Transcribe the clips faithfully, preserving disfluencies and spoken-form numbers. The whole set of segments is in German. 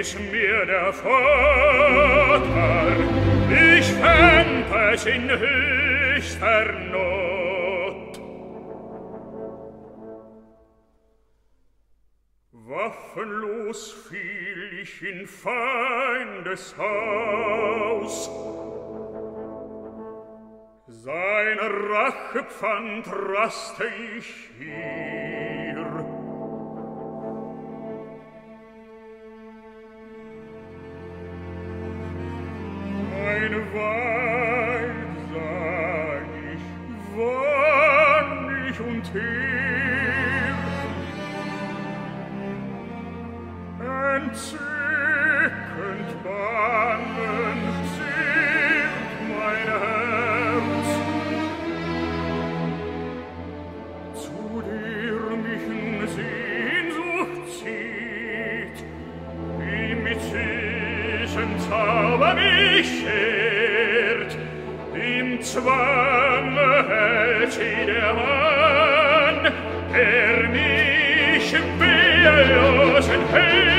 verwies mir der Vater, ich fänd es in höchster Not. Waffenlos fiel ich in Feindes Haus, seine Rachepfand raste ich hier. Ein Weib sah ich, wann ich und her, entzückend bangend zieht mein Herz, zu der mich Sehnsucht zieht, wie mit süßen Zauber mich schert, im Zwange hält sie der Mann, der mich wehrlosen hält.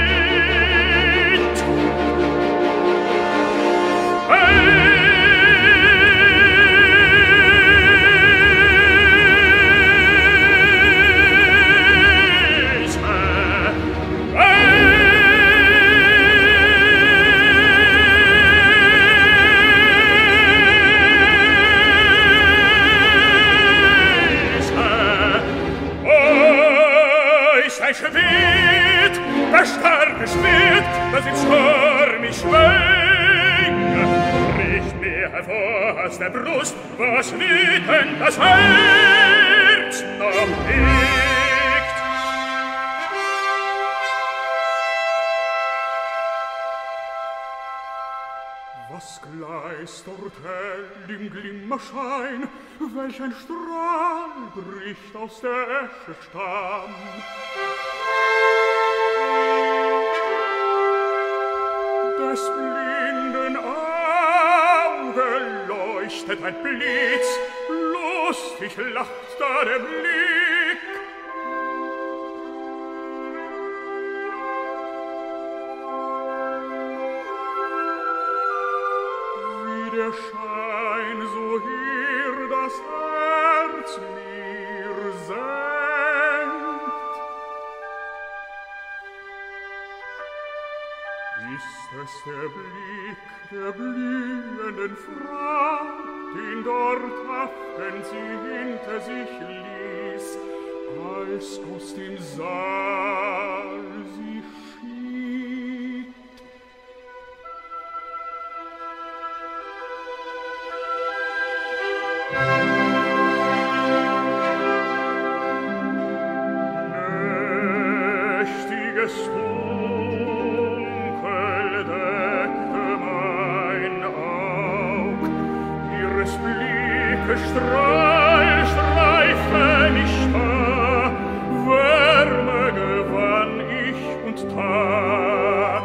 Das starke Schwert, das im Sturm ich schwänge, bricht mir hervor aus der Brust, was wütend das Herz noch hegt. Was gleist dort hell im Glimmerschein, welch ein Strahl bricht aus der Esche Stamm? Des blinden Auge leuchtet ein Blitz, lustig lacht da der Blick. Wie der Schein so hier das Herz mir senkt, ist es der Blick der blühenden Frau, den dort haften sie hinter sich ließ, als aus dem Saal sie schied. Mächtiges Strahl streifte mich da, Wärme gewann ich und Tag.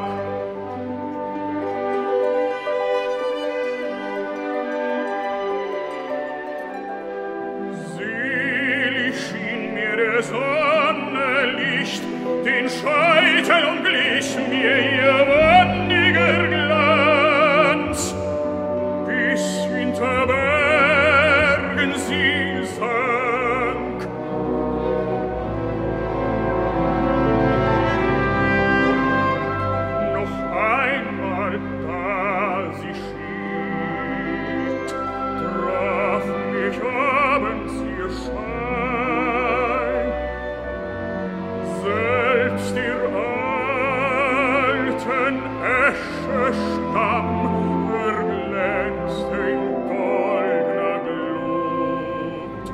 Selig schien mir der Sonne Licht, den Scheitel umglich mir ihr wandiger Glanz, bis hinter sie sank. Noch einmal, da sie schied, traf mich abends ihr Schein, selbst ihr alten Eschestamm verglänzte in goldener Glut.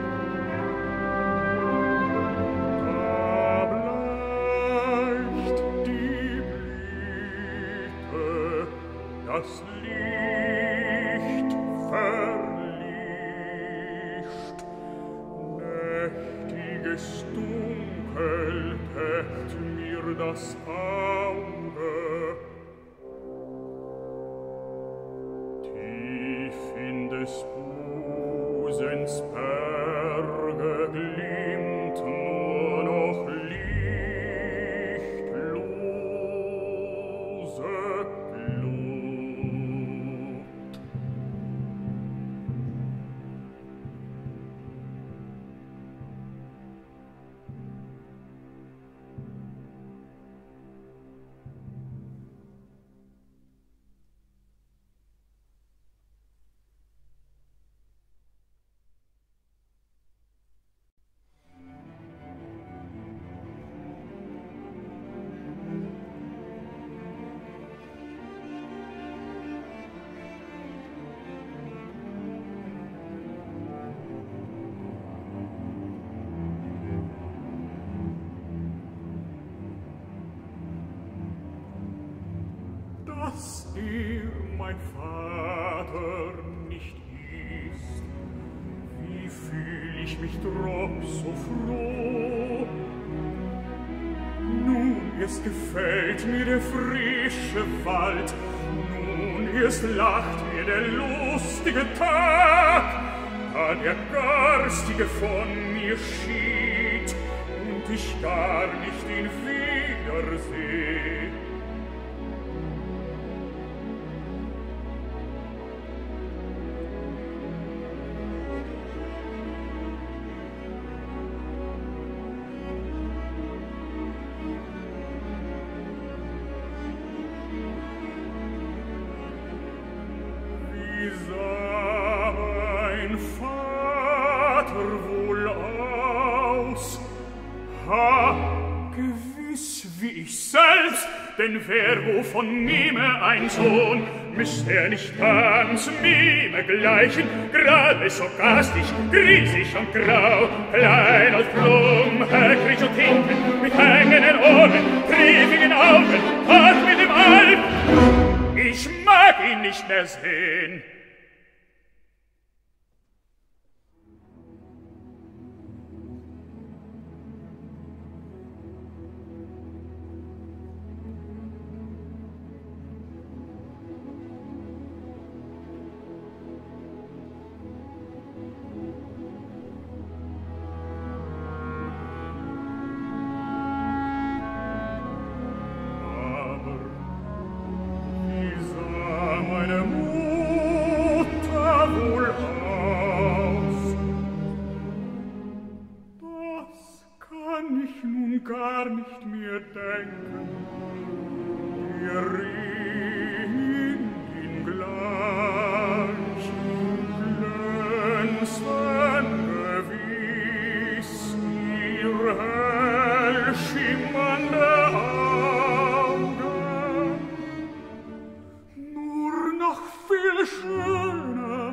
Da bleicht die Blüte, das Licht verlischt, nächtiges Dunkel deckt mir das Auge. Tief in des Busens Berge glimmt nur noch Lichtglut. dass er mein Vater nicht ist. Wie fühl ich mich drob so froh. Nun erst gefällt mir der frische Wald, nun erst lacht mir der lustige Tag, da der Garstige von mir schied und ich gar nicht ihn wiederseh. Wie sah mein Vater wohl aus? Ha, gewiss wie ich selbst, denn wer wo von Mime ein Sohn, müsst er nicht ganz Mime gleichen, gerade so garstig, griesig und grau, klein und plump, höckrig und hinten, mit hängenden Ohren, triefigen Augen, hart mit dem Alp. Ich mag ihn nicht mehr sehen. Gar nicht mehr denken, wir reden ihn gleich, glänzen gewiss ihr hell schimmernde Augen, nur noch viel schöner.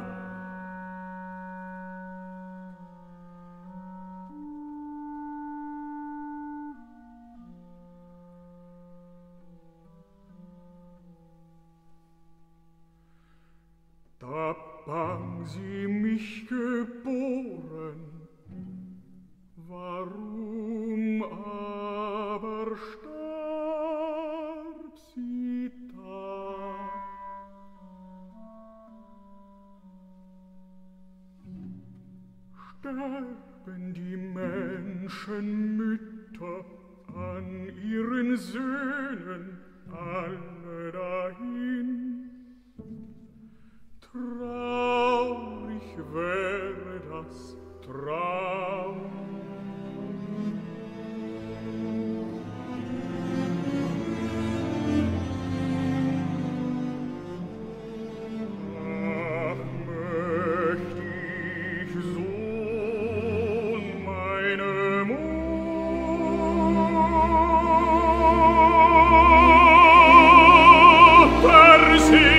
Da bang sie mich geboren, warum aber starb sie da? Sterben die Menschenmütter an ihren Söhnen alle dahin? Traurig wäre das Traum. Ach, möcht ich so meine Mutter sehen.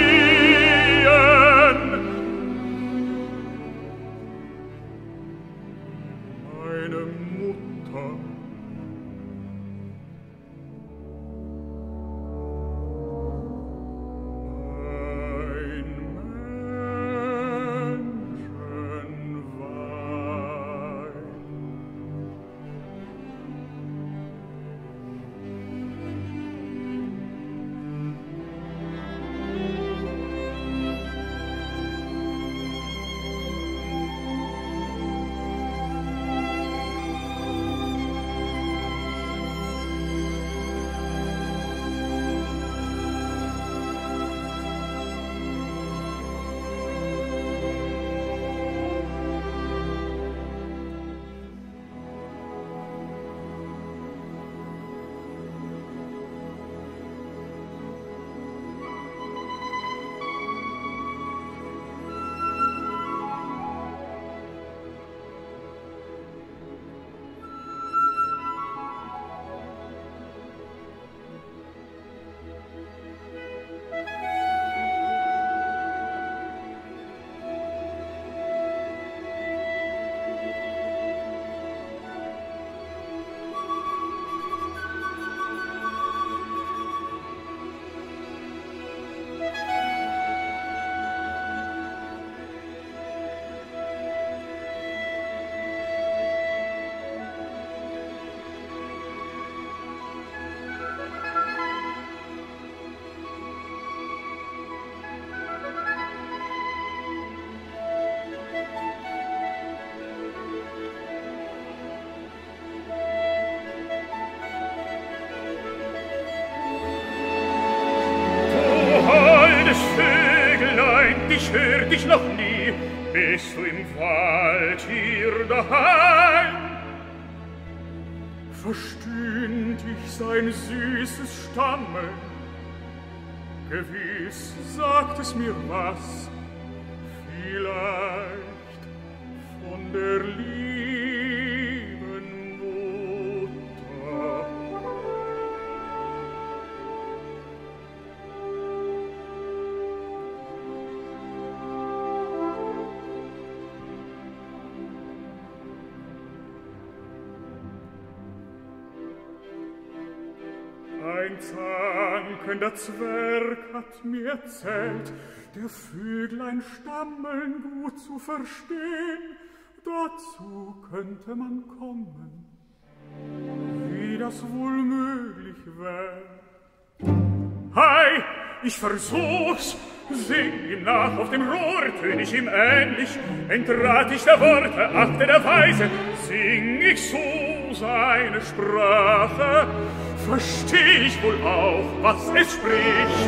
stört dich noch nie, bist du im Wald hier daheim. Verstünd ich sein süßes Stammeln, gewiss sagt es mir was, vielleicht von der lieben Mutter. Ein zankender Zwerg hat mir erzählt, der Vöglein stammeln gut zu verstehen, dazu könnte man kommen, wie das wohl möglich wär. Hei, ich versuch's, sing ihm nach auf dem Rohr, tön ich ihm ähnlich, entrat ich der Worte, achte der Weise, sing ich so seine Sprache, versteh ich wohl auch, was es spricht.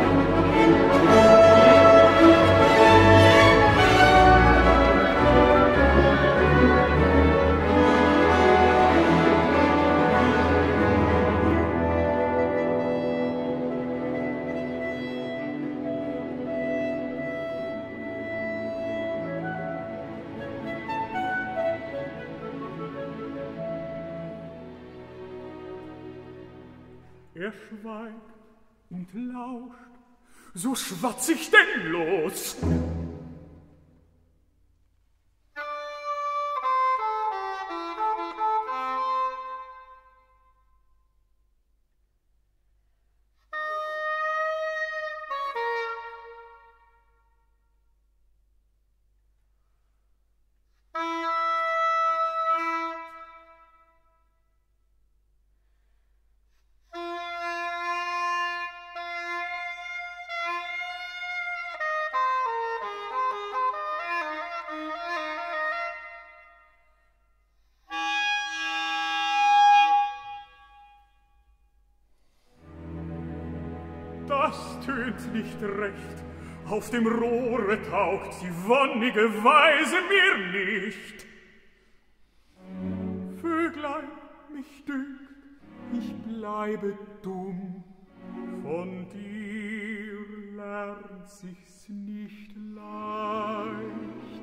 Er schweigt und lauscht, so schwatz ich denn los. Das tönt nicht recht, auf dem Rohre taugt die wonnige Weise mir nicht. Vöglein, mich dünkt, ich bleibe dumm, von dir lernt sich's nicht leicht.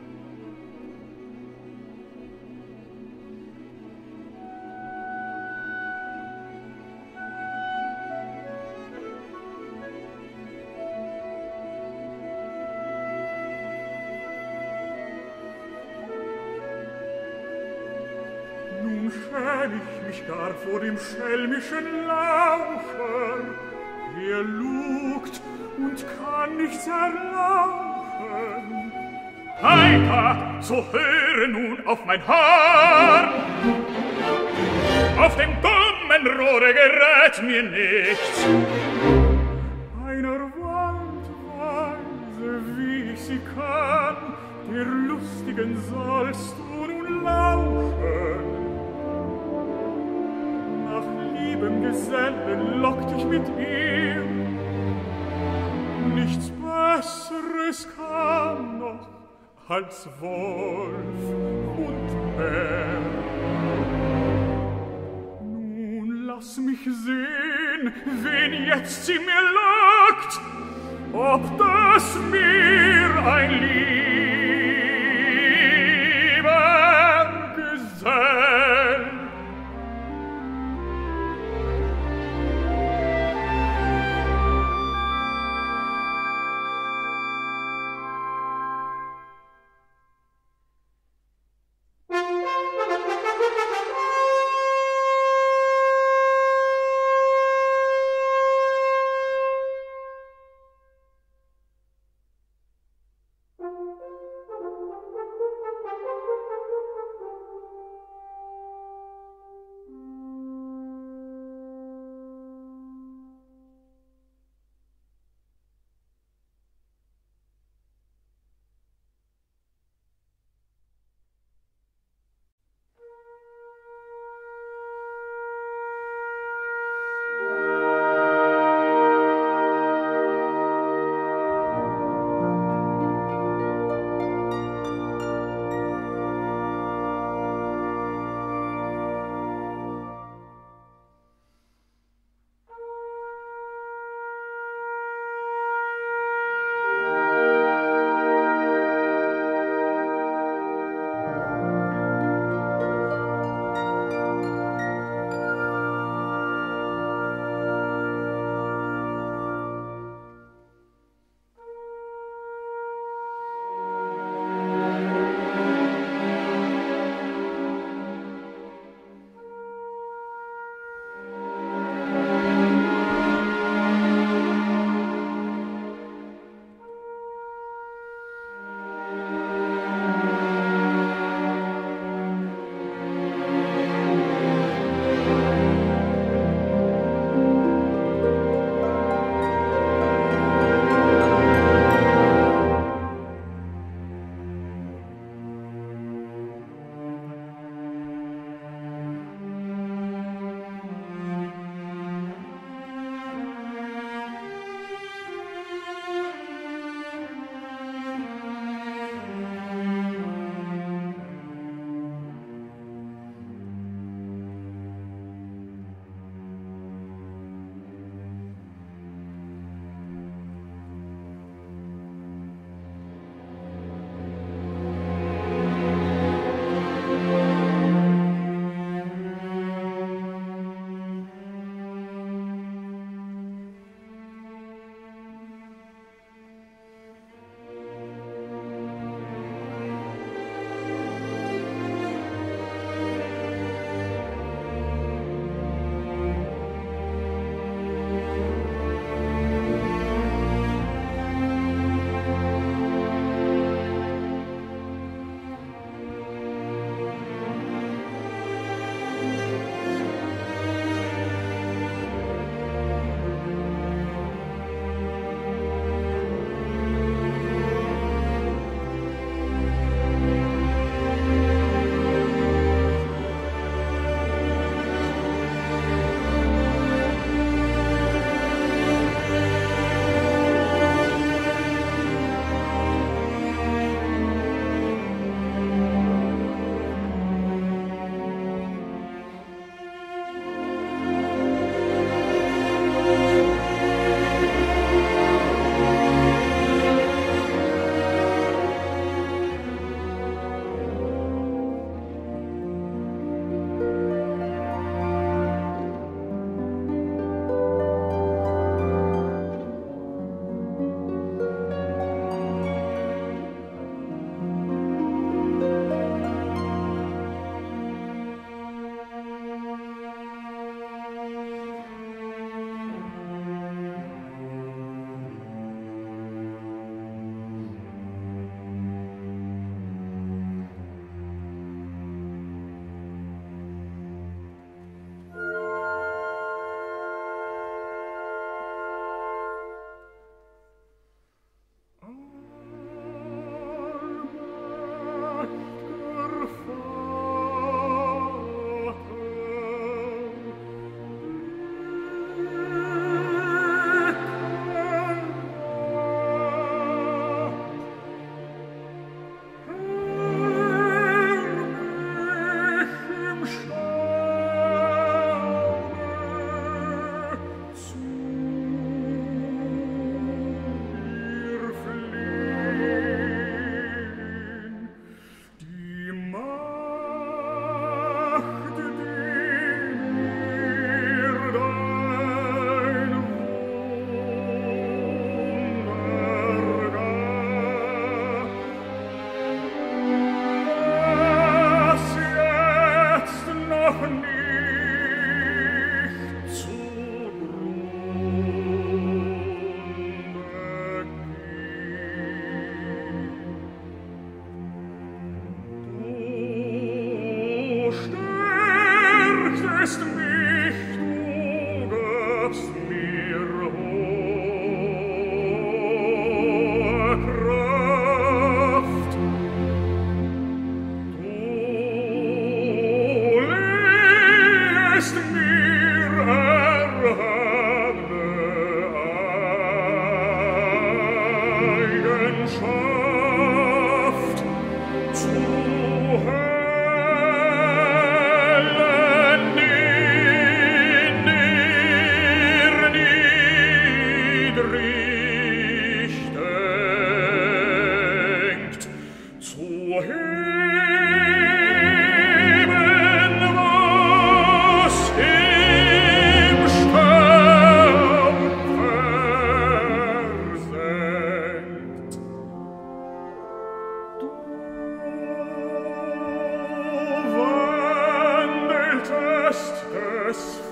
Schäm ich mich gar vor dem schelmischen Lauscher, er lugt und kann nichts erlauchen. Heiter, so höre nun auf mein Haar, auf dem dummen Rohre gerät mir nichts. Einer Waldweise, wie ich sie kann, der Lustigen sollst du nun lauschen. Liebem Gesellen lockt ich mit ihr, nichts Besseres kann noch als Wolf und Bär. Nun lass mich sehen, wen jetzt sie mir lockt, ob das mir ein lieber Gesell.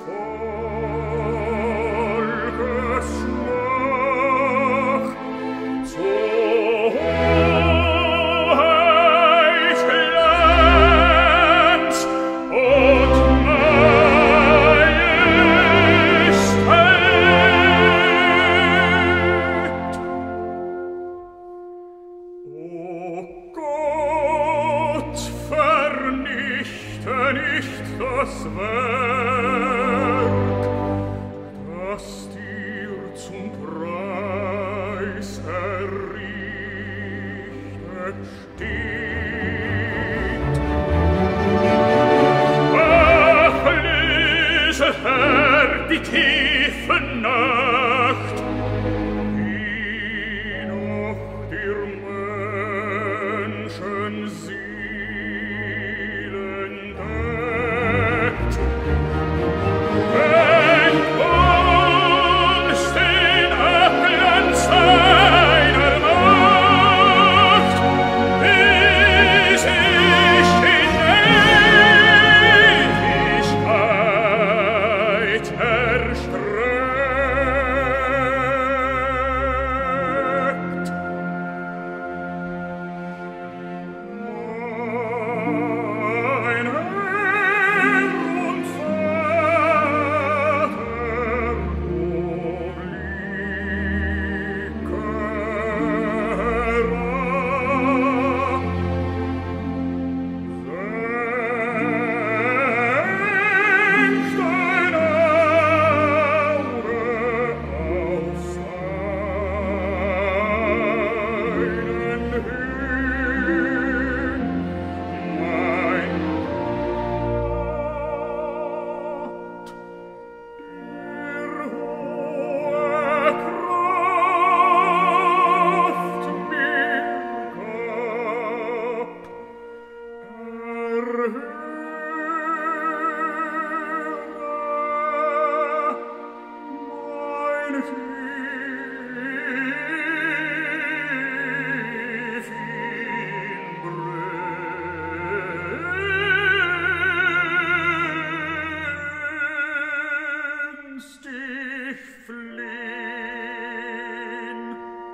Volkes Schmach zu Hoheit Glanz und Majestät. O Gott, vernichte nicht das Werk, das dir zum Preis errichtet steht. Ach, löse, Herr, die tiefe Nacht, die noch dir Menschen Seelen deckt. Denk uns den Abglanz deiner Macht, wie sich in Ewigkeit erstreckt. Mein Herr und Vater, senkt dein Auge auf seinen hin, mein Gott. Dir hohe Kraft mir gab, erhöre mein Tief inbrünstig flehn.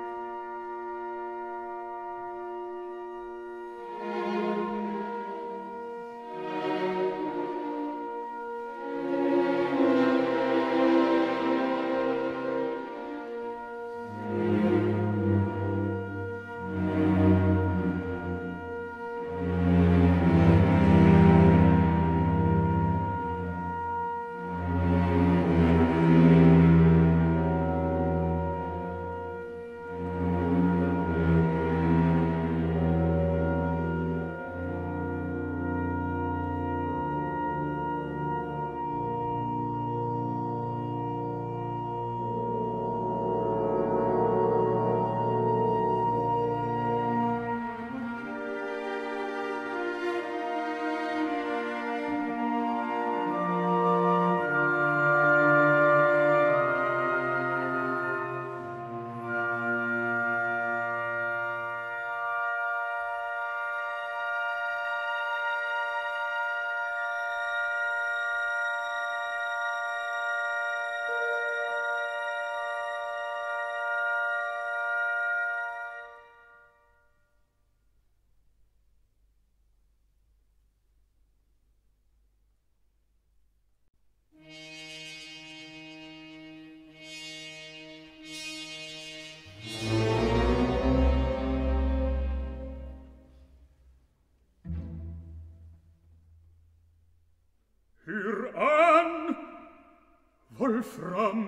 Hör an, Wolfram,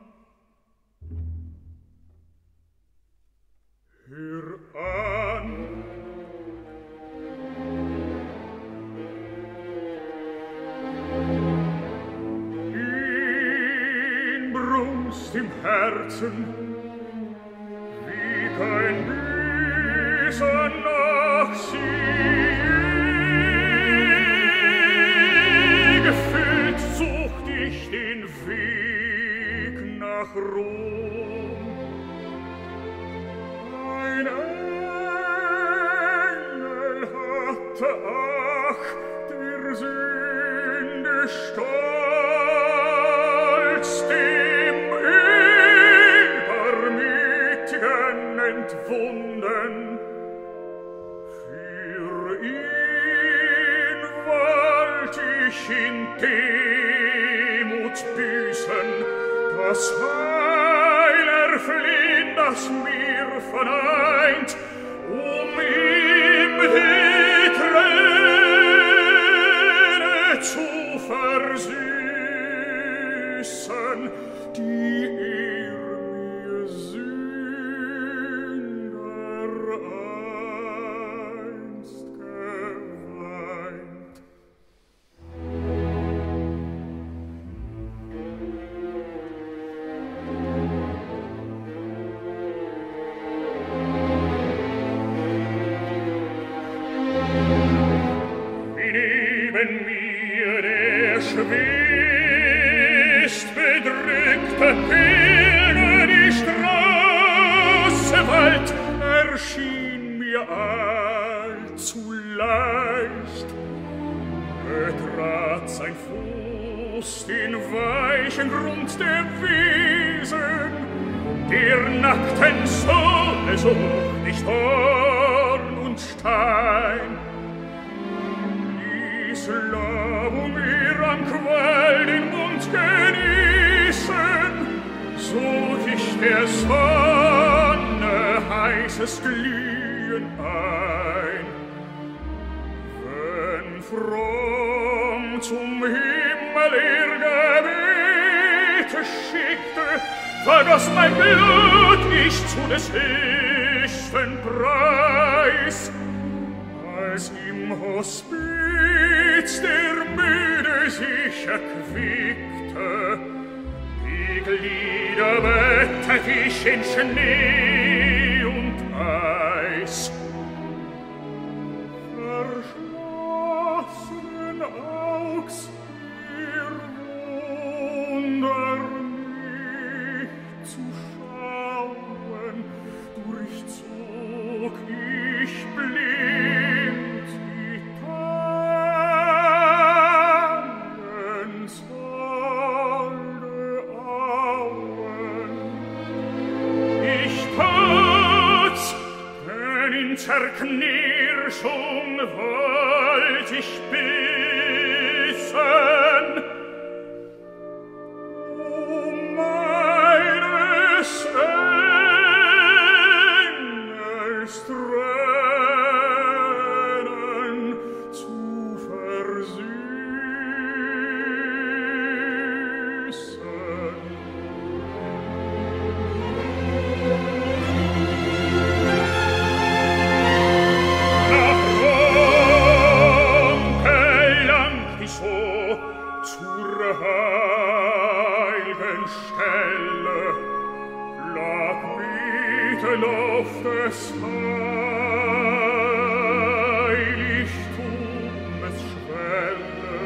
hör an. Inbrunst im Herzen, wie kein Böser nach sie gefüllt, sucht ich den Weg nach Rom. Ein Engel hatte, ach, der Sünde Stahl Füßen, das Heil erfliehen, das mir vereint, um ihm die Träne zu versüßen, die er mir Sünder einst geweint. Wie neben mir der schwerst bedrückte Pilger die Straße wallt, erschien mir allzu leicht. Betrat sein Fuß den weichen Grund der Wiesen, der nackten Sonne sucht nicht Dorn und Stein. Ließ Labung ihr am Quell den Mund genießen, such ich der Sonne heißes Glühen ein. Wenn fromm zum Himmel ihr Gebete schickte, vergoss mein Blut ich zu des höchsten Preis. Als im Hospiz der Müde sich erquickte, die Glieder bettet ich in Schnee und Eis. Verschlossen Augs ihr Wunder nicht zu schauen, durchzog ich blind die Tannensolde Auen. Ich tat's, denn in Zerknirschung wollt ich bissen, um meines Engels Tränen zu versüßen. Nach Rom gelangt ich so zur heiligen Stelle, lag mitten auf des Heiligtumes Schwelle.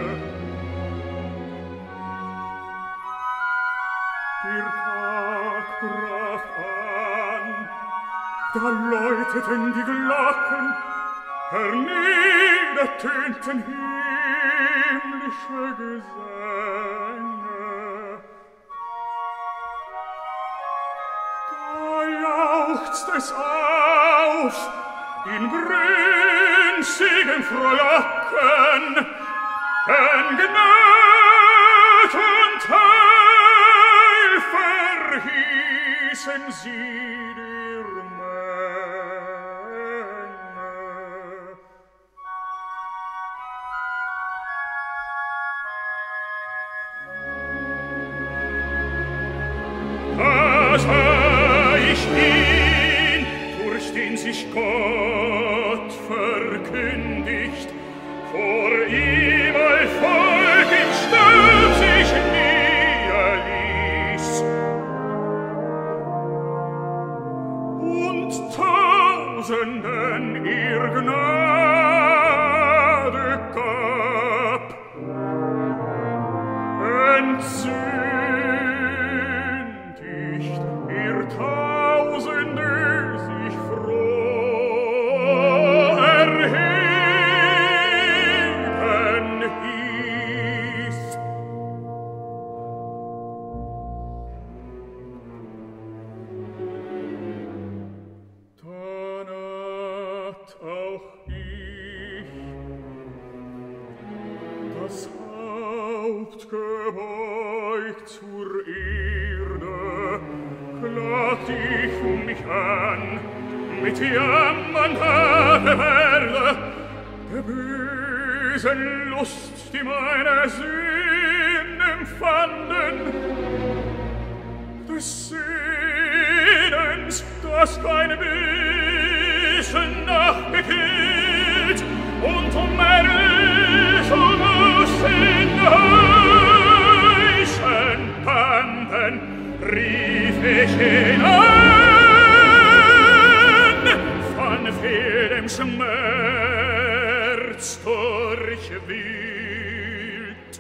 Der Tag brach an, da läuteten die Glocken, herniedertönten himmlische Gesänge. Da jauchzt es auf in brünstigen Frohlocken, denn Gnad und Heil verhießen sie der Menge. Da sah ich ihn, durch den sich Gott verkündigt, vor ihm all Volk in Sturm sich niederließ. Und Tausenden ihr Gnade gab, entzündigt ihr Tausende sich froh erheben hieß. Danach auch ich das Haupt gebeugt beug zur Erde, klagt ich mich an, mit Jammern habe werde, der bösen Lust, die meine Sinn empfanden, des Sehnens, das kein bisschen nachgekillt, und um meine Lösung aus den heißen Banden rief ich hinein, von vielem Schmerz durchwühlt.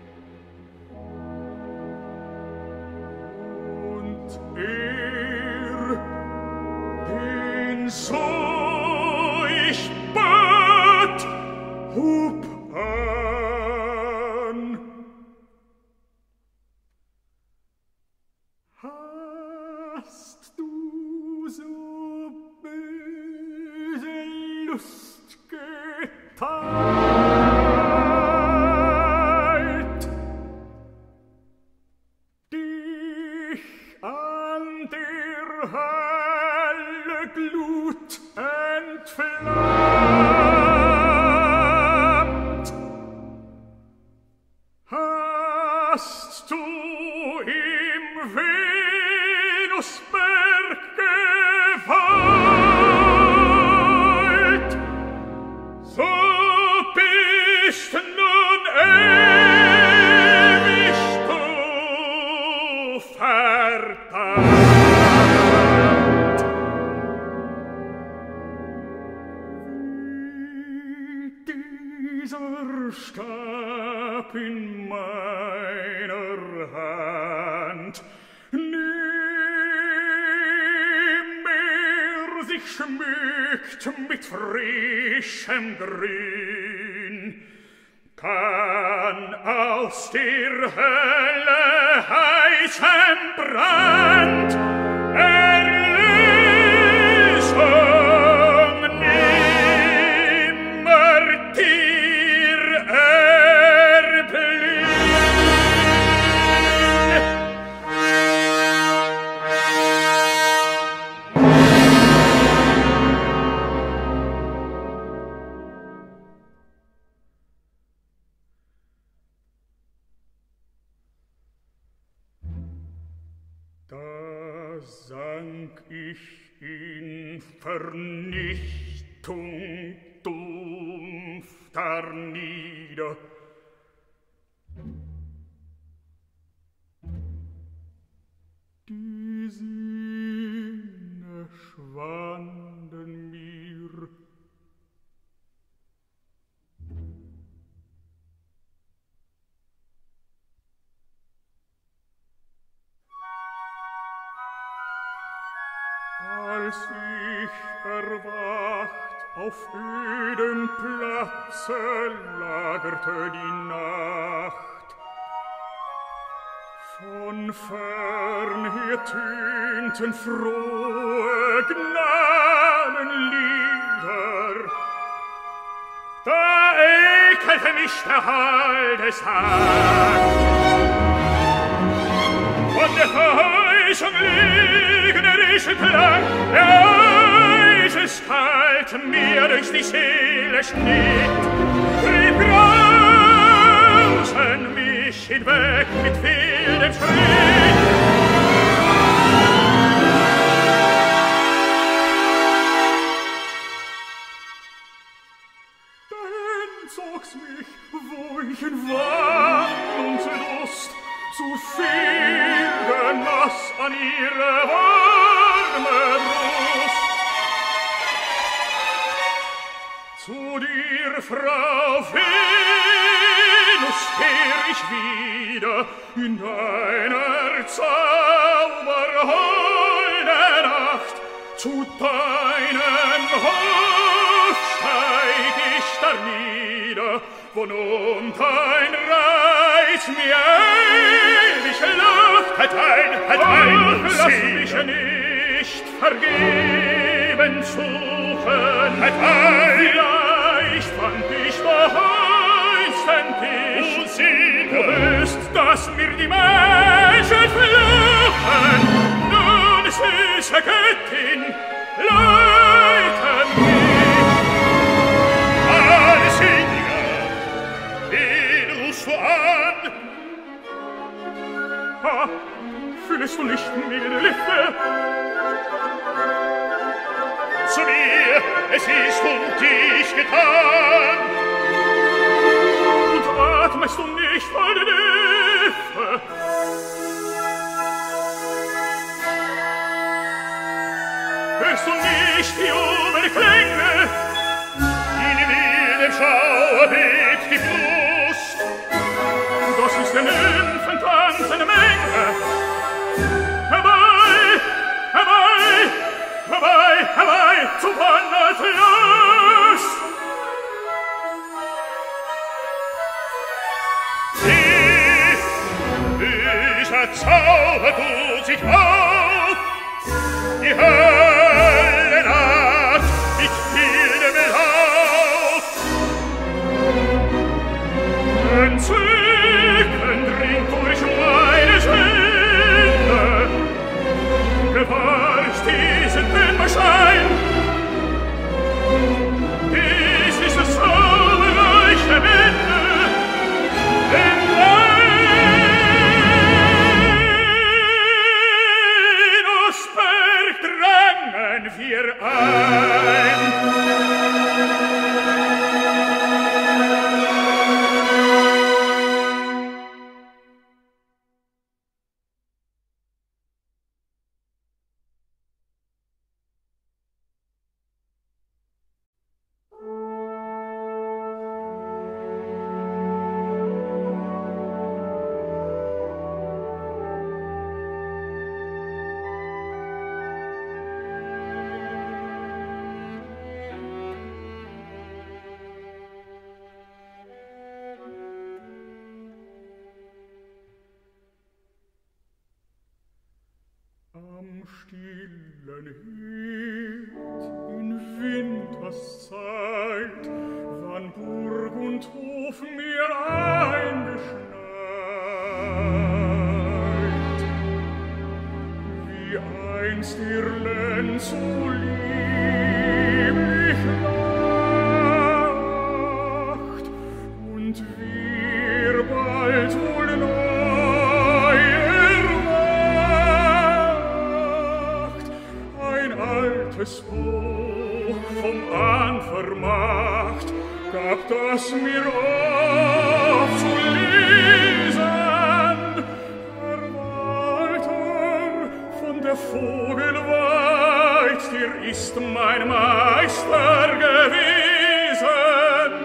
Und er, den so ich bat, hub an. Hast du so böse Lust geteilt, dich an der Hölle Glut entflammt? Hast du im Venusberg geweilt, so bist nun ewig du verdammt. Wie dieser Stab in meiner Hand nimmer sich schmückt mit frischem Grün, kann aus der Hölle heißem Brand Erlösung nimmer dir erblühen. Da sank ich in Vernichtung dumpf darnieder. Die Sinne schwanden mir. Als ich erwacht auf ödem Platze lagerte die Nacht, von fern her tönten frohe Gnadenlieder, da ekelte mich der Hall des Hand. Von der Verheißung lügnerische Klang, der Eiskalt mir durch die Seele schnitt, trieb grausen mich hinweg mit wildem Schritt. Dahin zog's mich, wo ich in Wahn und Lust zu viel genoss an ihre warme Brust. Zu dir, Frau Venus, kehr ich wieder in deiner zauberholde Nacht. Zu deinem Hof steig ich darnieder, wo nun dein Reiz mir ewig lacht. Halt ein, halt ein, lass mich nicht vergeben suchen. Halt ein, vielleicht fand ich doch einst ein Tisch. Du siehst, du bist dass mir die Menschen fluchen. Nun, süße Göttin, leite mich. Allsündiger, wen rufst du an? Ha, fühlst du nicht milde Lüfte? Zu mir, es ist um dich getan. Und atmest du nicht voll der Düfte? Hörst du nicht die Oberklänge? In wildem Schauer bebt die Brust. Das ist der Nymphentanz eine Menge. Herbei, herbei, herbei, herbei, zum Wanderfluss! Sieh, böser Zauber tut sich auf, die Hölle naht mit wildem Lauf. Entzücken dringt durch meine Sinne, gewahr ich diesen Dämmerschein. Dies ist das Zauberreich der Winde, in Venusberg drangen wir ein. Am stillen Herd in Winterszeit, wann Burg und Hof mir eingeschneit, wie einst Irland so lieblich lacht, und wir bald wohl neu erwacht, ein altes Buch vom Anvermacht gab das mir auf zu lesen. Herr Walter von der Vogelweid, dir ist mein Meister gewesen.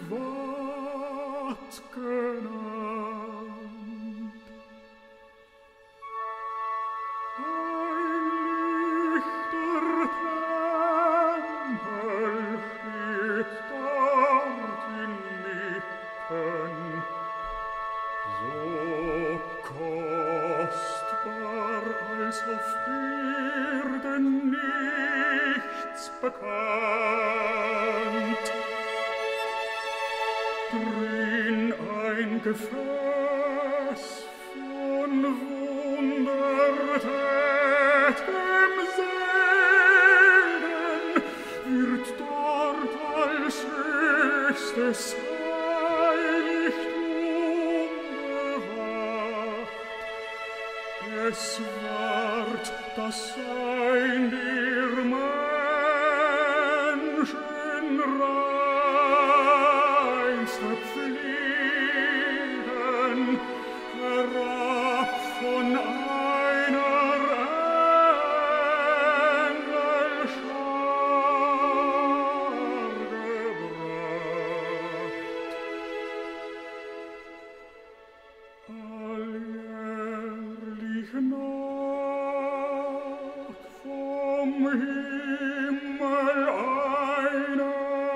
Gott genannt. Ein lichter Tempel steht dort inmitten, so kostbar als auf Erden nichts bekannt. Drin ein Gefäß von wundertätigem Segen wird dort als höchstes Heiligtum bewacht. Es ward das Sein der Menschen reinste Pflegen, herab von einer Engelschar gebracht. Alljährlich Nacht vom Himmel eine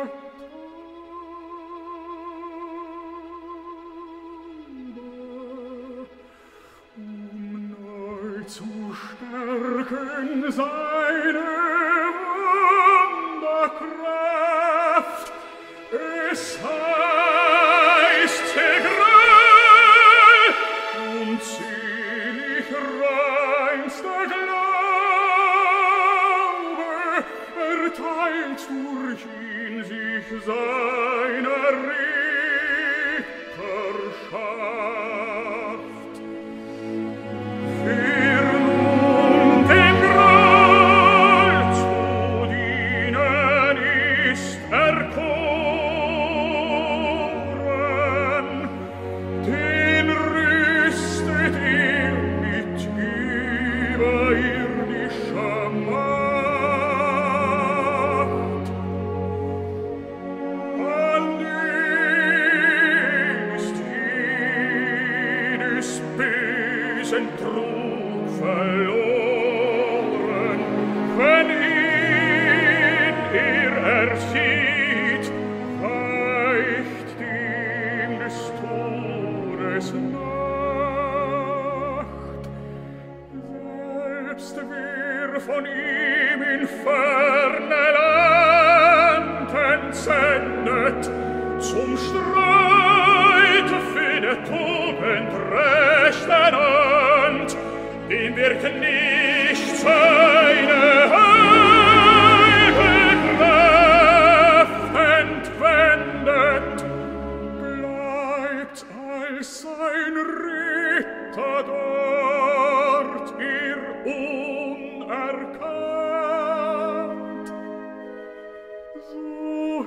Taube, um neu zu stärken seine Wunderkraft. Es heißt Segrell und selig reinster Glaube, erteilt durch ihn sich seiner Ritterschaft. Für nun dem Gral zu dienen ist erkoren, den rüstet er mit überirdischer Macht. An den ist jedes bösen Trug verloren, wenn ihn er ersieht, weicht dem des Todes Nacht. Selbst wer von ihm in ferne Land entsendet, zum Streit für die Tugend rechten Hand, dem wird nicht seine heilige Kraft entwendet, bleibt als sein Ritter dort ihr unerkannt. So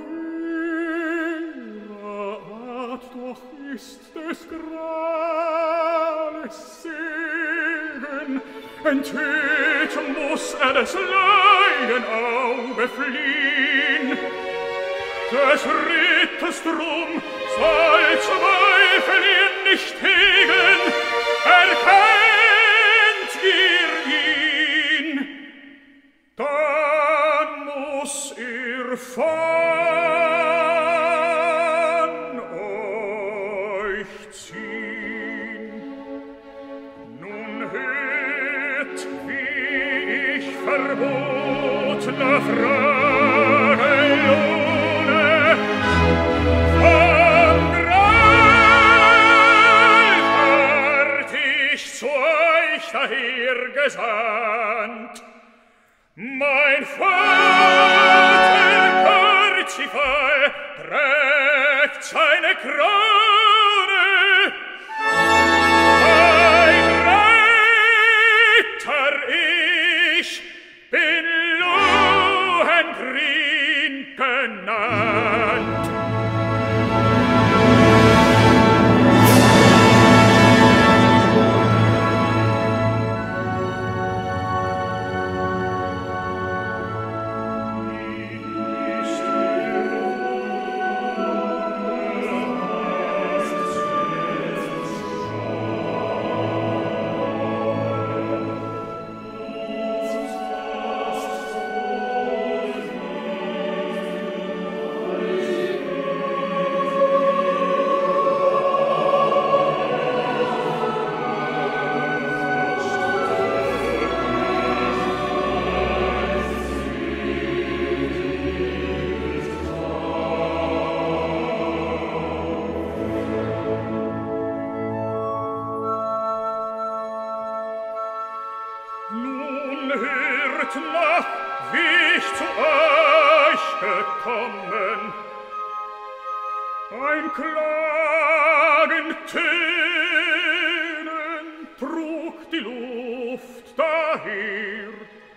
höhere Art doch ist des Grales Segen, enthüllt muss er des Laienauge fliehen. Des Ritters Drum soll Zweifel ihn nicht hegen, erkennt ihr ihn, dann muss ihr von euch ziehen. Nun hört, wie ich verbotene Frage lohne, vom Gralfahrt ich zu euch daher gesandt. Mein Vater Parzifal trägt seine Krone, ein Reiter ich bin Lohengrin genannt. Ist Ein klagend Tönen trug die Luft daher,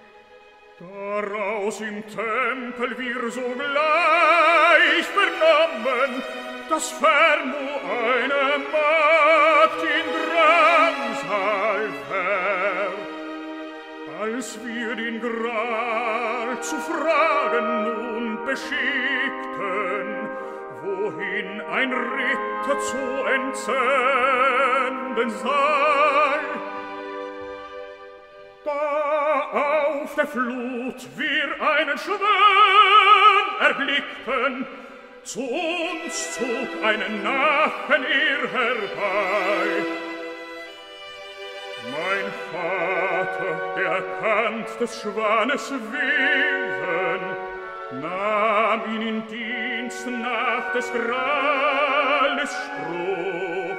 daraus im Tempel wir sogleich vernommen, dass fern nur eine Magd in Drangsal wär. Als wir den Gral zu fragen nun beschickten, wohin ein Ritter zu entsenden sei, da auf der Flut wir einen Schwan erblickten, zu uns zog einen Nachen ihr herbei. Mein Vater, der kannt des Schwanes Wesen, nahm ihn in Dienst nach des Grales Spruch.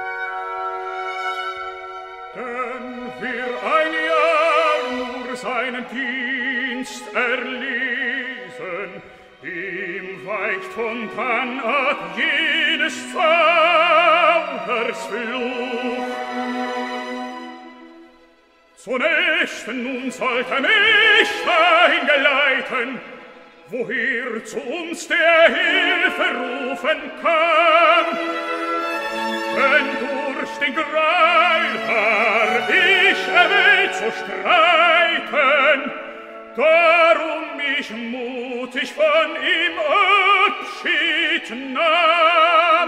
Denn wir ein Jahr nur seinen Dienst erlesen, ihm weicht von dann ab jedes Zaubers Fluch. Zu Nächten nun sollte mich dahin geleiten, woher zu uns der Hilfe rufen kam. Denn durch den Greil war ich erwählt zu streiten, darum ich mutig von ihm Abschied nahm.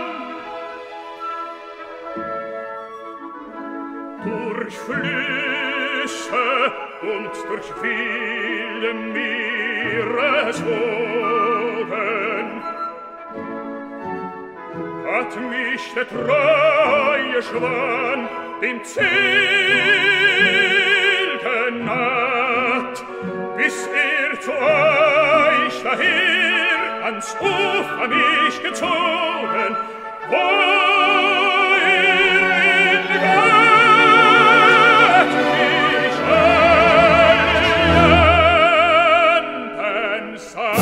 Durch Flüsse und durch wilde Meereswogen hat mich der treue Schwan dem Ziel genaht, bis er zu euch daher ans Ufer mich gezogen, wo er in Gott mich allen sah.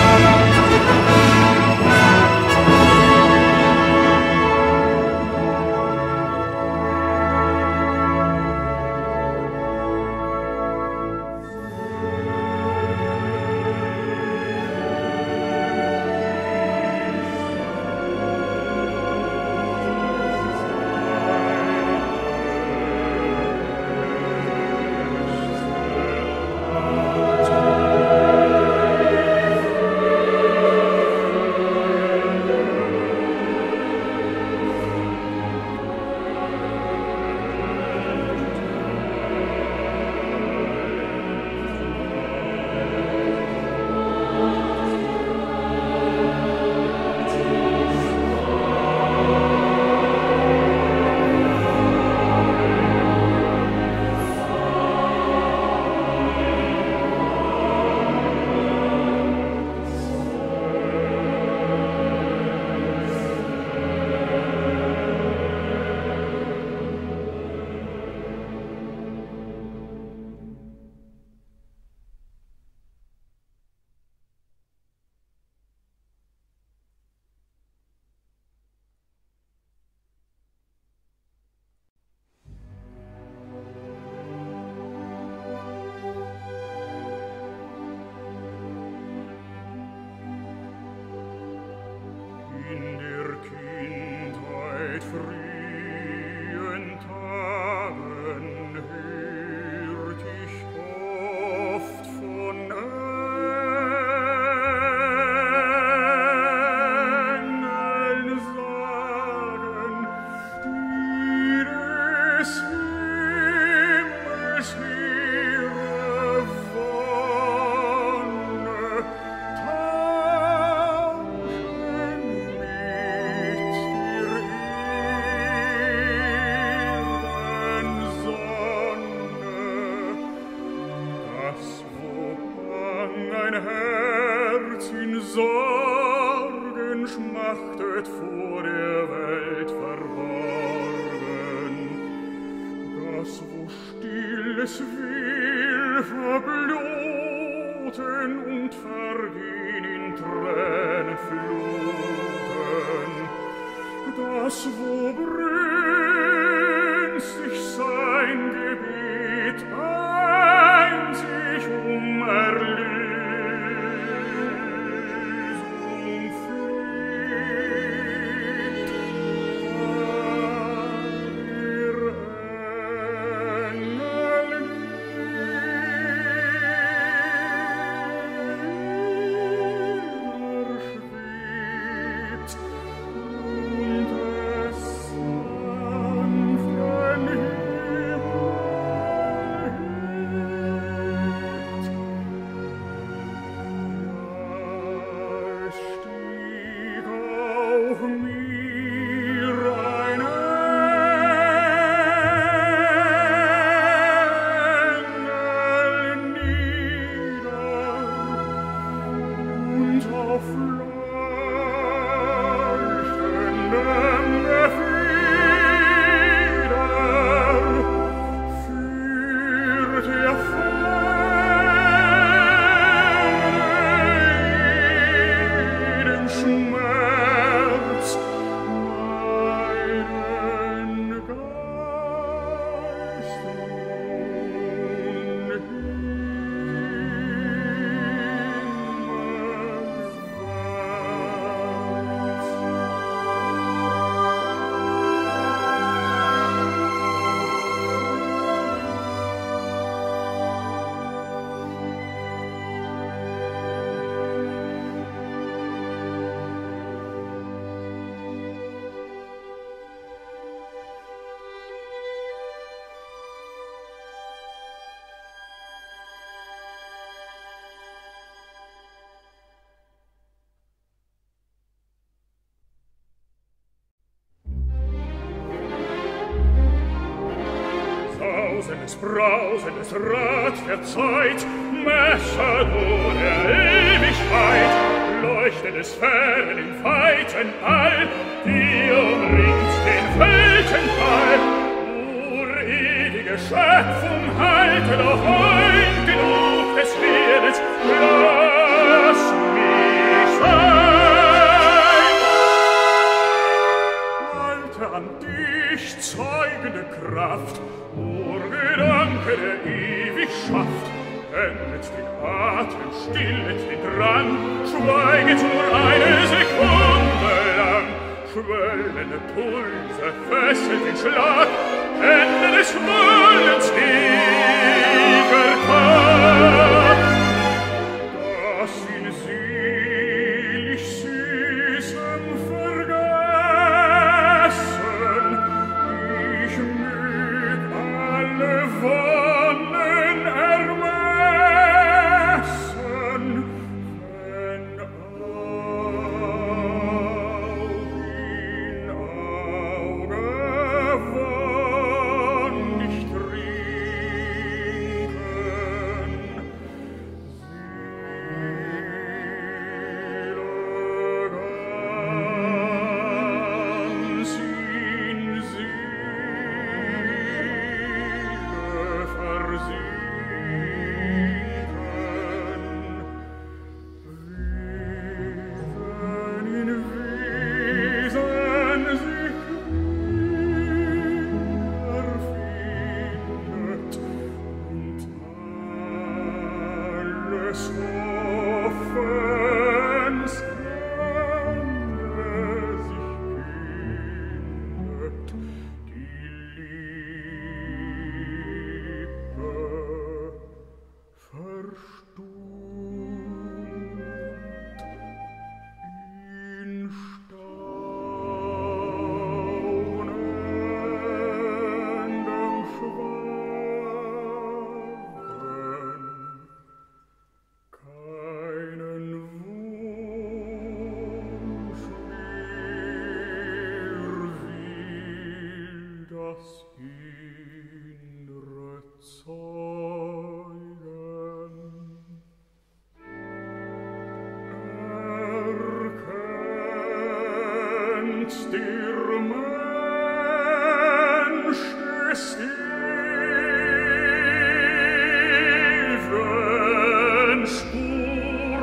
Sorgen schmachtet vor der Welt verborgen, das wo stilles will verbluten und vergehen in Tränenfluten. das, wo brünstig sein Gebet einzig um Erlösung Sausendes, brausendes Rad der Zeit, Messer nur der Ewigkeit, leuchtende Sphären im weiten All, die umringt den Weltenball. Nur ewige Schöpfung halte doch ein genug des Lebens, lass mich sein. Halte an dich zeugende Kraft, Urgedanke, der ewig schafft, endet den Atem, stillet den Drang, schweiget nur eine Sekunde lang, schwellende Pulse fesselt den Schlag, Ende des Wollens ewiger Tag. Das in selig süßem Vergessen, ich mög alle Wonnen ermessen, wenn Aug in Auge Wonn nicht trinken.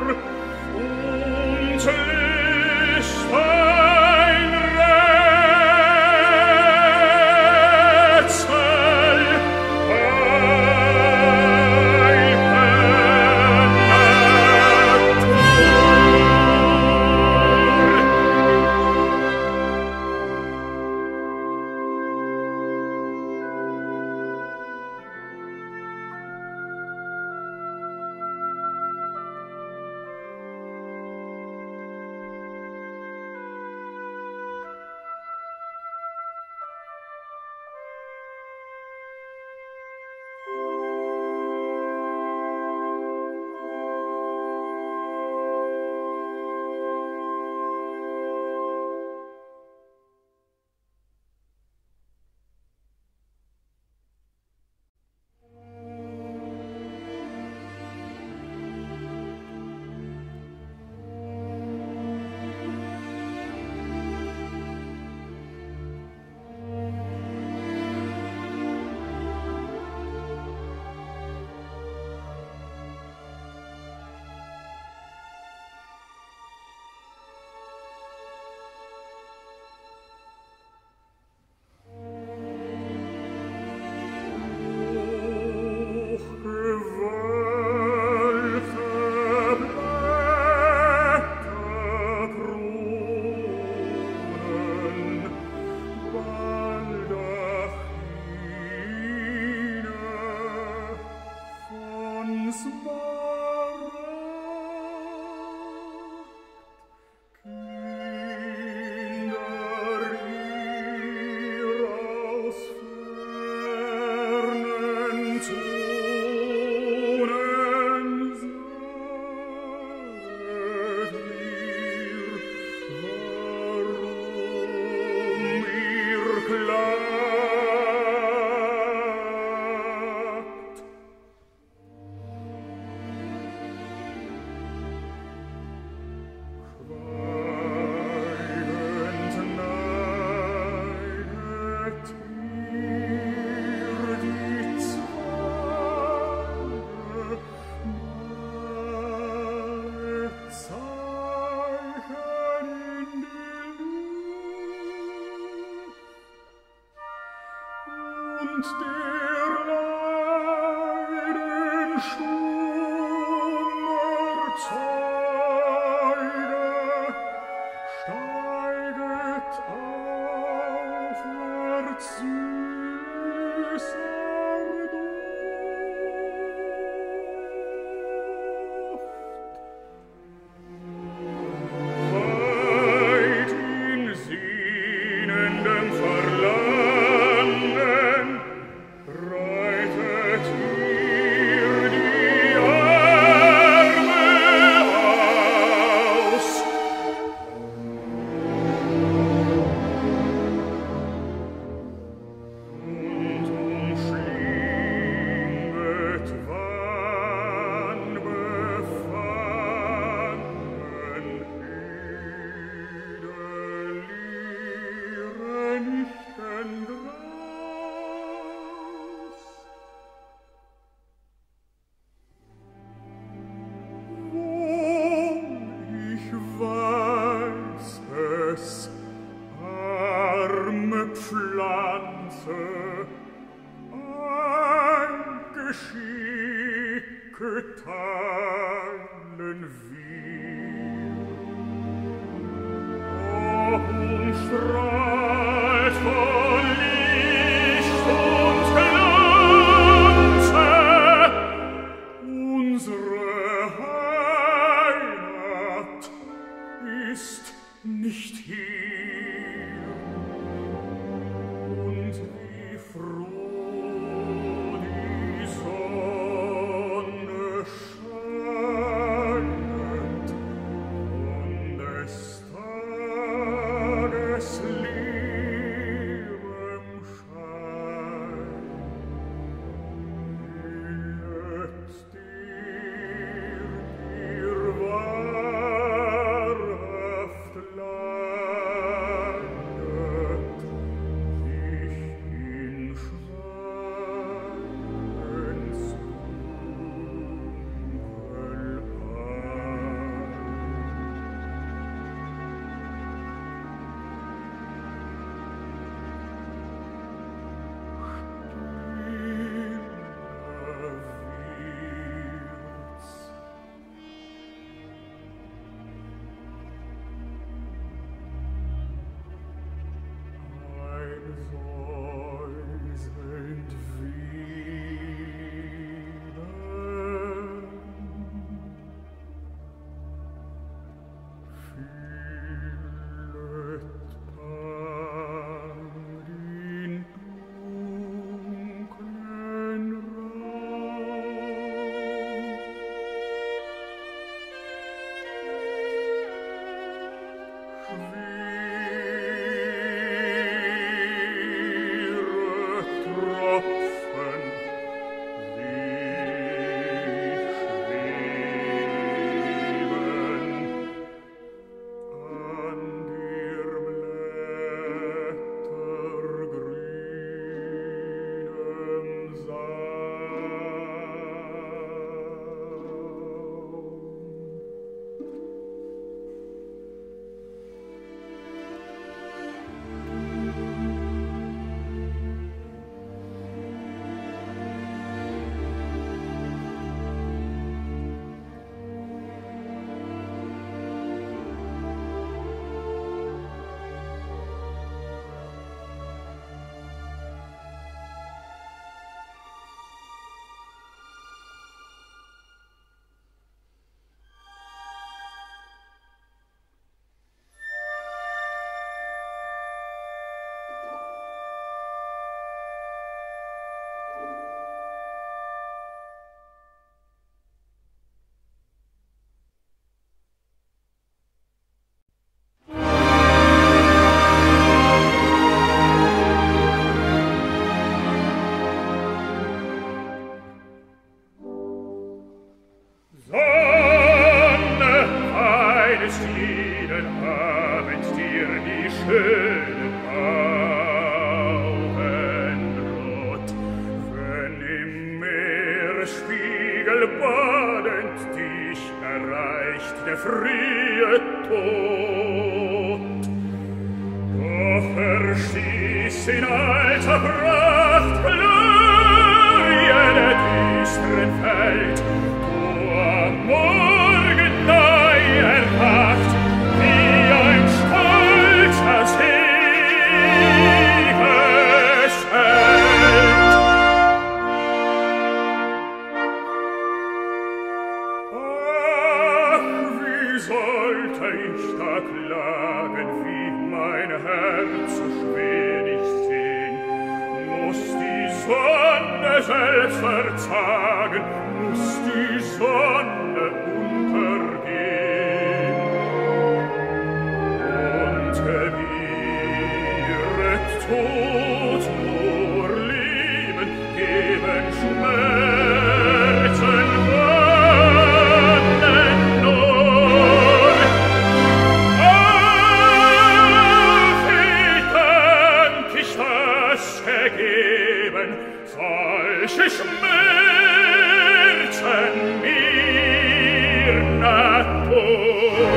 Und ist ein Verstieß in alter Pracht Welt. Du am Morgen neu erwacht, wie ein stolzer Siegesheld. Ach, wie sollte ich da klagen, wie mein Herz so schwer ich sehn? Muss die Sonne selbst verzagen, muss die Sonne untergehen. Und gebieret Tod nur Leben, geben Schmerzen wannen neu. Ach, wie könnt ich das ergeben, solche Schmerzen mir Natur.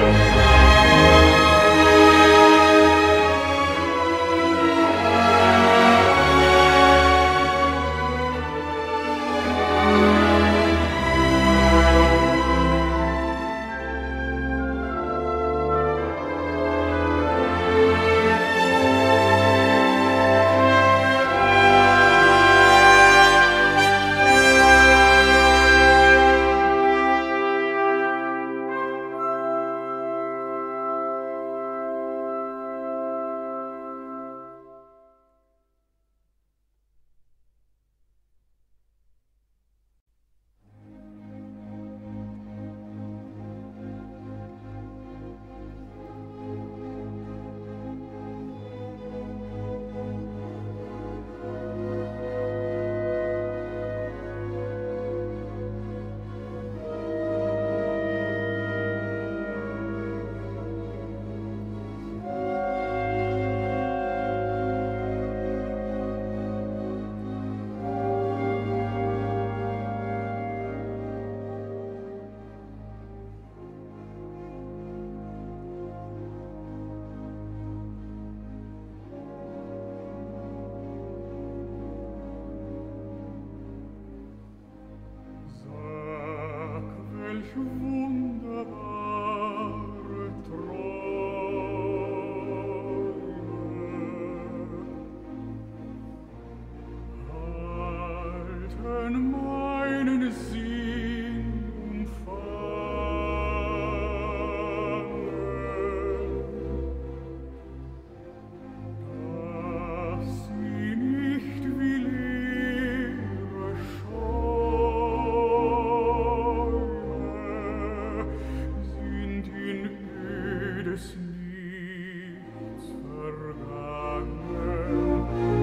Wunderbare Träume halten meinen Sinn umfangen, dass sie nicht wie leere Schäume sind in ödes Nichts vergangen.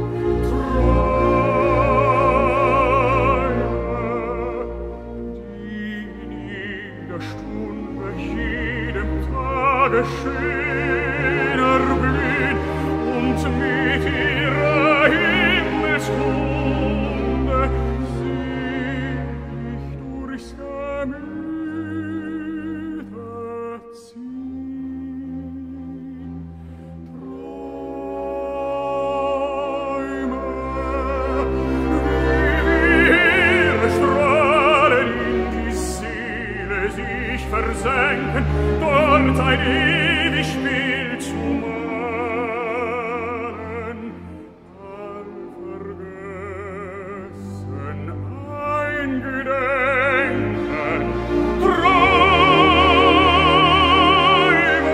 Träume, die in jeder Stunde, jedem Tage schöner blühen und mit ihrer Himmelskunde sich durchs Gemüte ziehen. Träume, wie ihre Strahlen in die Seele sich versenken, dort ein ewig Spiel zu malen, allvergessen ein Gedenken. Träume,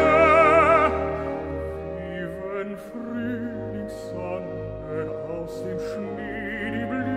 wie wenn Frühlingssonne aus dem Schnee die Blüten